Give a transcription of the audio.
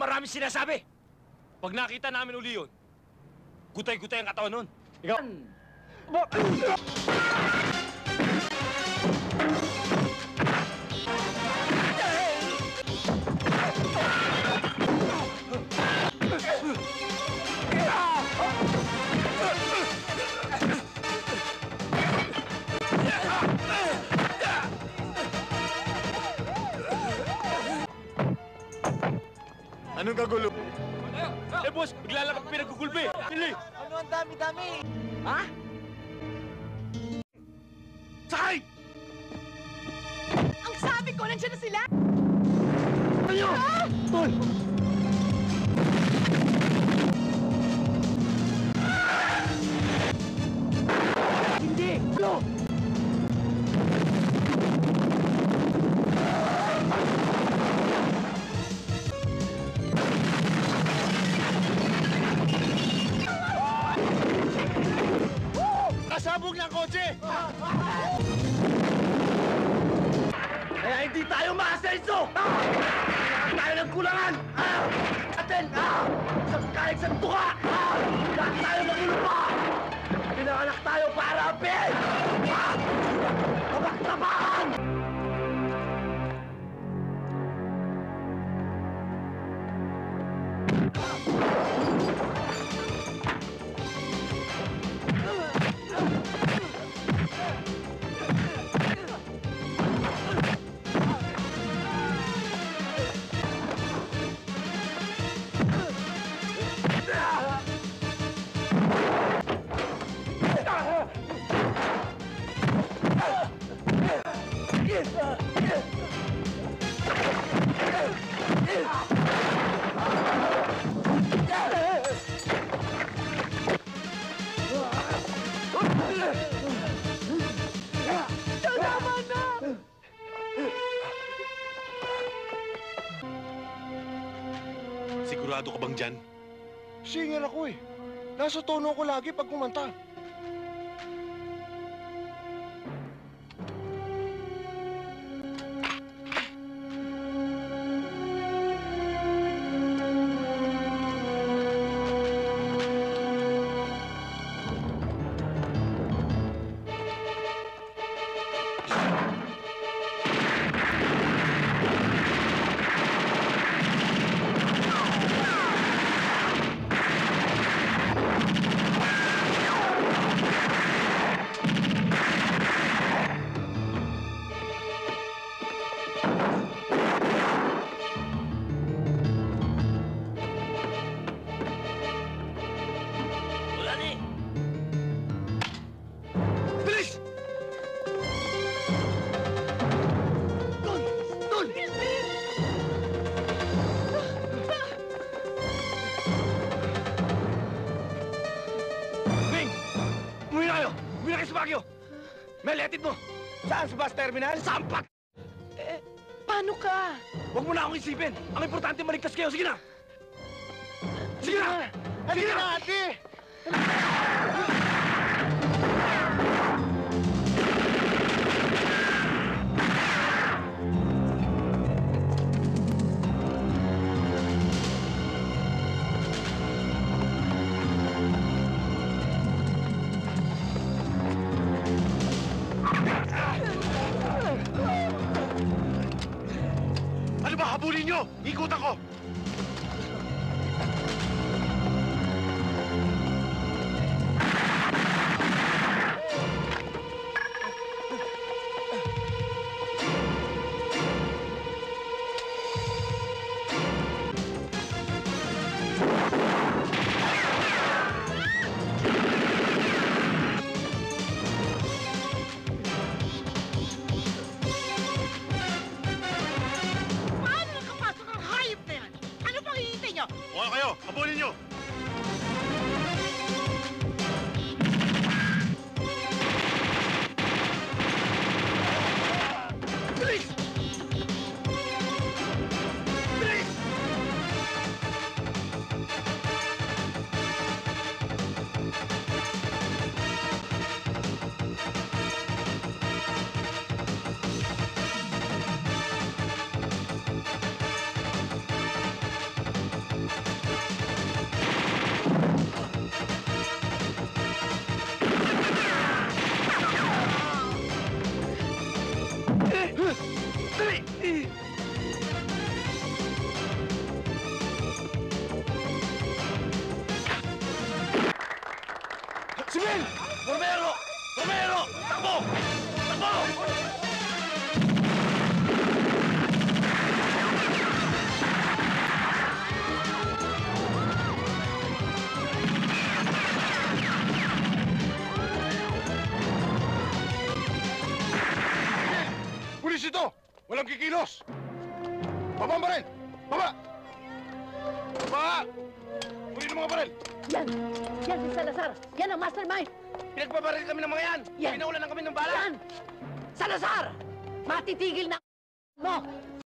maraming sinasabi. Pag nakita namin uli yun, gutay-gutay ang katawan nun. Ikaw... Anong kagulo? Eh, boss, bigla lang kami pinagugulpi. Pili! Ano ang dami-dami? Ha? Sakay! Ang sabi ko, nandiyan na sila! Ano? Tol! Hindi! Ano? Kasabog ng kotse! Kaya hindi tayo maasenso! Kailangan tayo ng kulangan! Atin! Isang kahit sa tuka! Lahat tayo magulupa! Pinanganak tayo para apin! Tabak-tabakan! Sigurado ka bang dyan? Singer ako eh. Nasa tono ko lagi pag kumanta. Meletit mo! Saan sa bus terminal? Sampak! Paano ka? Huwag mo na akong isipin! Ang importante maligtas kayo! Sige na! Sige na! Sige na! Ate! Ano ba? Habulin nyo! Ikot ako! Huwag kayo! Habulin nyo! Bilis! Bilis! Dali! Si Mel! Romero! Romero! Takbo! Takbo! Pulis ito! Walang kikilos! Baba ang baril! Baba! Baba! Kunin ang mga baril! Yan! Yan si Salazar! Yan ang mastermind! Pinagbabaril kami ng mga yan! Yan. Pinaulan kami ng bala! Yan! Salazar! Matitigil na mo!